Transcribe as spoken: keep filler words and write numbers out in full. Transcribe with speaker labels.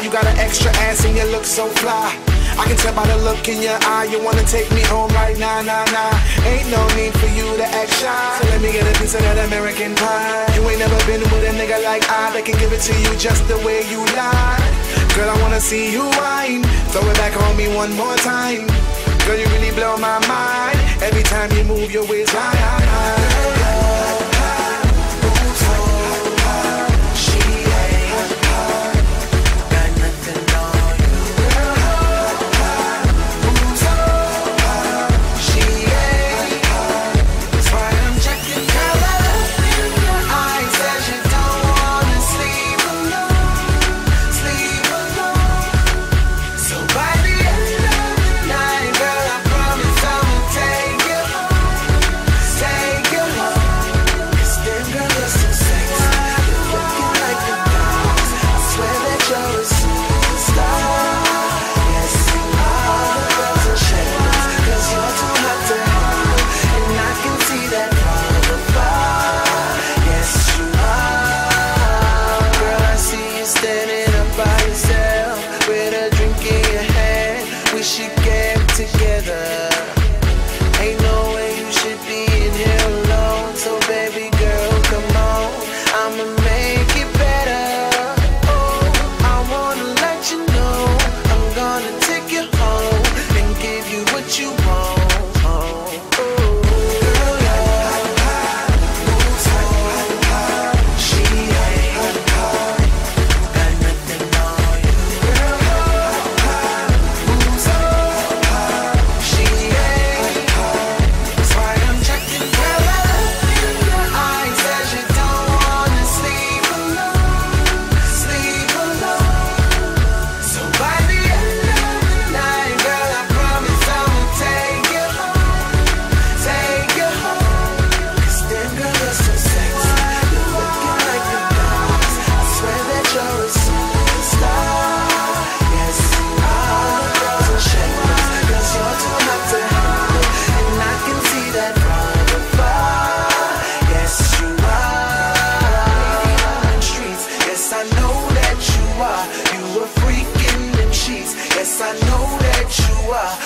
Speaker 1: You got an extra ass and you look so fly. I can tell by the look in your eye, you wanna take me home right now, nah, nah. Ain't no need for you to act shy, so let me get a piece of that American pie. You ain't never been with a nigga like I that can give it to you just the way you lie. Girl, I wanna see you whine, throw it back on me one more time. Girl, you really blow my mind, every time you move your waistline.
Speaker 2: I know that you are.